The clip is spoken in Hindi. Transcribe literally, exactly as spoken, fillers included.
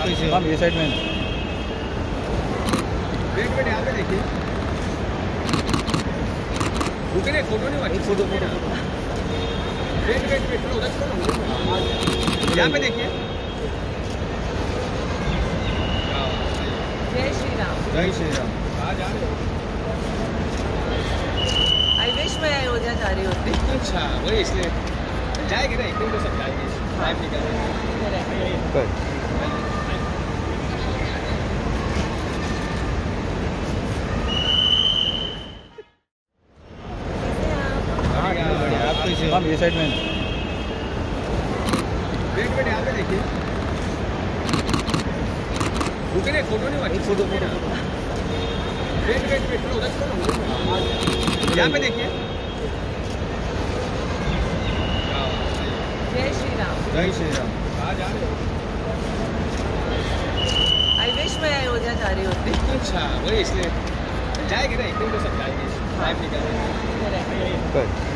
हम ये साइड में वेट वेट यहाँ पे देखिए, रुके नहीं, फोटो नहीं वाली, photo photo wait wait wait उधर छोड़ो, यहाँ पे देखिए। जय श्री राम। जय श्री राम। कहाँ जा रहे हो? आई विश मैं अयोध्या जा रही होती। अच्छा, वही इसलिए जाएगी ना, एक दिन तो सब जाएगी, टाइम निकल जाएगा। Good. आप कैसे हो? हम ये साइड में वेट वेट यहाँ पे देखिए, रुके नहीं, फोटो नहीं वाली, photo photo wait wait wait उधर छोड़ो, यहाँ पे देखिए। जय श्री राम। जय श्री राम। कहाँ जा रहे हो? आई विश मैं अयोध्या जा रही होती। अच्छा, वही इसलिए जाएगी ना, एक दिन तो सब जाएगी, टाइम निकल जाएगा। Good.